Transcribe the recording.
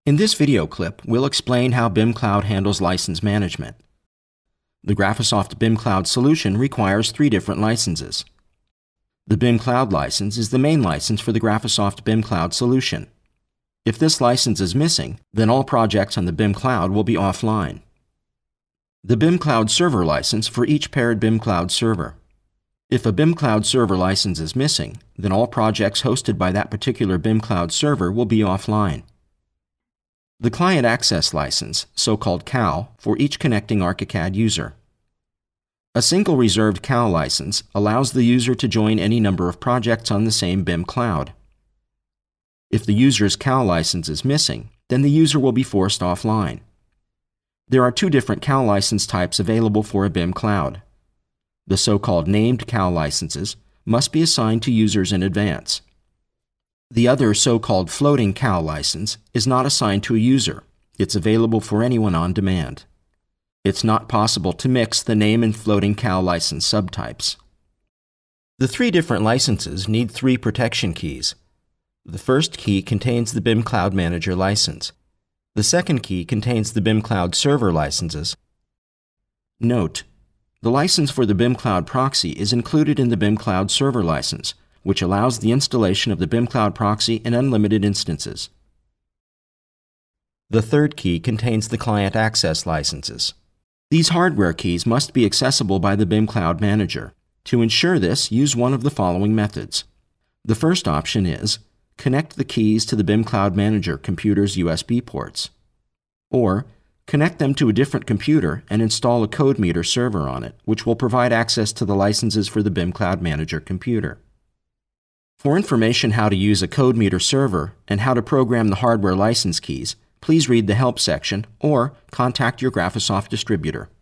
In this video clip, we'll explain how BIMcloud handles license management. The Graphisoft BIMcloud solution requires 3 different licenses. The BIMcloud license is the main license for the Graphisoft BIMcloud solution. If this license is missing, then all projects on the BIMcloud will be offline. The BIMcloud server license for each paired BIMcloud server. If a BIMcloud server license is missing, then all projects hosted by that particular BIMcloud server will be offline. The client access license, so-called CAL, for each connecting ArchiCAD user. A single reserved CAL license allows the user to join any number of projects on the same BIMcloud. If the user's CAL license is missing, then the user will be forced offline. There are 2 different CAL license types available for a BIMcloud. The so-called named CAL licenses must be assigned to users in advance. The other so-called floating CAL license is not assigned to a user. It's available for anyone on demand. It's not possible to mix the name and floating CAL license subtypes. The 3 different licenses need 3 protection keys. The first key contains the BIMcloud Manager license. The second key contains the BIMcloud server licenses. Note: the license for the BIMcloud proxy is included in the BIMcloud server license, which allows the installation of the BIMcloud proxy in unlimited instances. The third key contains the client access licenses. These hardware keys must be accessible by the BIMcloud Manager. To ensure this, use one of the following methods. The first option is connect the keys to the BIMcloud Manager computer's USB ports, or connect them to a different computer and install a CodeMeter server on it, which will provide access to the licenses for the BIMcloud Manager computer. For information how to use a CodeMeter server and how to program the hardware license keys, please read the Help section or contact your Graphisoft distributor.